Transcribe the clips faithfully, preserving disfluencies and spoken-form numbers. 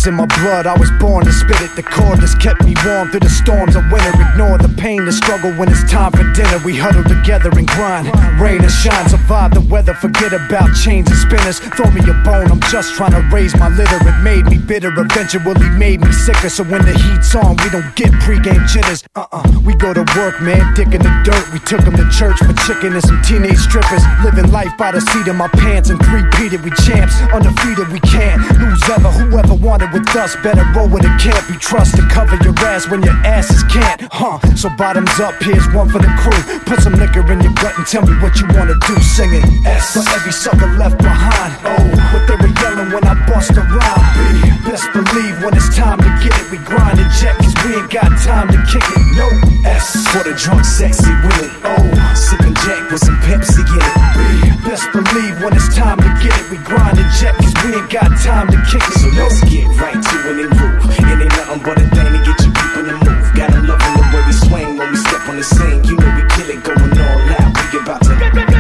It's in my blood, I was born to spit it. The cordless kept me warm through the storms of winter. Ignore the pain, the struggle when it's time for dinner. We huddle together and grind, rain and shine. Survive the weather, forget about chains and spinners. Throw me a bone, I'm just trying to raise my litter. It made me bitter, eventually made me sicker. So when the heat's on, we don't get pregame jitters. Uh-uh, we go to work, man, dick in the dirt. We took them to church for chicken and some teenage strippers. Living life by the seat of my pants and three-peated. We champs, undefeated, we can't lose ever. Whoever wanted with us, better roll with it. Can't be trusted, cover your ass when your asses can't. Huh, so bottoms up, here's one for the crew. Put some liquor in your gut and tell me what you wanna do. Sing it, S for every sucker left behind. Oh, what they were yelling when I bust a rhyme. B, best believe when it's time to get it. We grind and jet, cause we ain't got time to kick it. No, S for the drunk, sexy women. Oh, sipping Jack with some Pepsi in it. B, best believe when it's time to get it. We grind and jet, cause we ain't got time to kick it. So let's get right to it and groove. It ain't nothing but a thing to get you keeping the move. Gotta love the way we swing when we step on the scene. You know we kill it, going all out. We about to.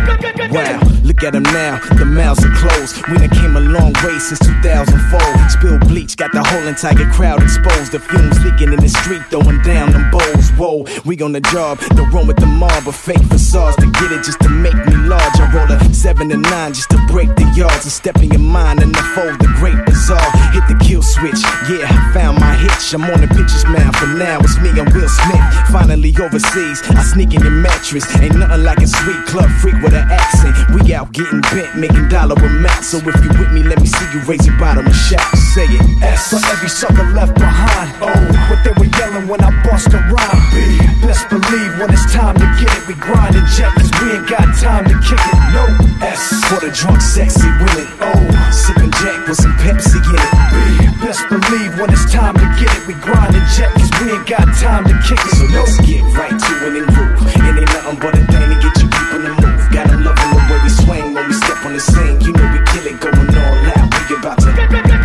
Wow, look at them now, the mouths are closed. We done came a long way since two thousand four. Spill bleach, got the whole entire crowd exposed. The fumes leaking in the street, throwing down them bowls. Whoa, we on the job, the room with the mob, but fake facades to get it just to make me large. I roll a seven to nine just to break the yards and step in your mind and unfold the great bazaar. Hit the kill switch, yeah, found my hitch. I'm on the pitcher's mound for now. It's me and Will Smith. Finally overseas, I sneak in your mattress. Ain't nothing like a sweet club freak with an accent. We out getting bent, making dollar amounts. So if you with me, let me see you raise your bottom and shout. Say it. S for every sucker left behind. Oh, what they were yelling when I bust a rhyme. B, best believe when it's time to get it. We grind and jet, cause we ain't got time to kick it. No, S for the drunk, sexy women. Oh, sipping Jack with some Pepsi in it. B, best believe when it's time to get it. We grind and jet, cause we ain't got time to kick it. So let's get right to it and groove. It ain't nothing but a thing to get you keeping the move. Gotta love the way we swing when we step on the scene. You know we kill it, going all out. We about to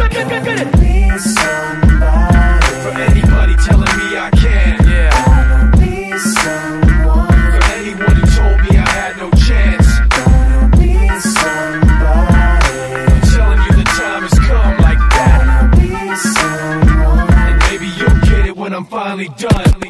be somebody. For anybody telling me I can, yeah. Gonna be someone. For anyone who told me I had no chance. Gonna be somebody. I'm telling you the time has come like that. Gonna be someone. And maybe you'll get it when I'm finally done.